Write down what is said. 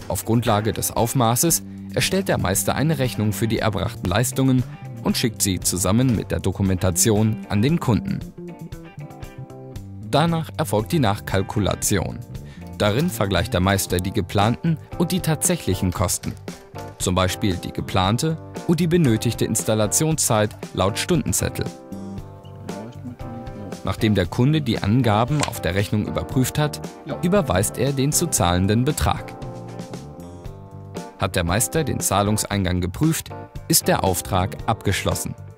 Auf Grundlage des Aufmaßes erstellt der Meister eine Rechnung für die erbrachten Leistungen und schickt sie zusammen mit der Dokumentation an den Kunden. Danach erfolgt die Nachkalkulation. Darin vergleicht der Meister die geplanten und die tatsächlichen Kosten. Zum Beispiel die geplante und die benötigte Installationszeit laut Stundenzettel. Nachdem der Kunde die Angaben auf der Rechnung überprüft hat, überweist er den zu zahlenden Betrag. Hat der Meister den Zahlungseingang geprüft, ist der Auftrag abgeschlossen.